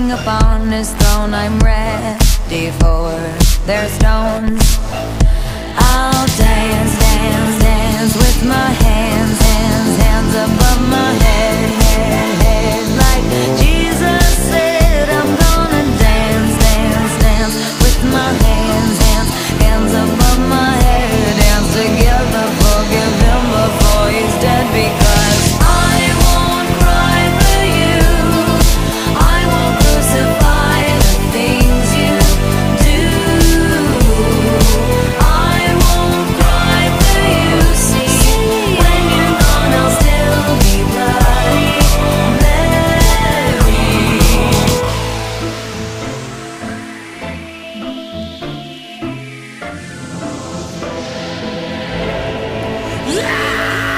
king upon his throne. I'm ready for their stones. I'll dance, dance, dance with my hands, hands, hands above my head.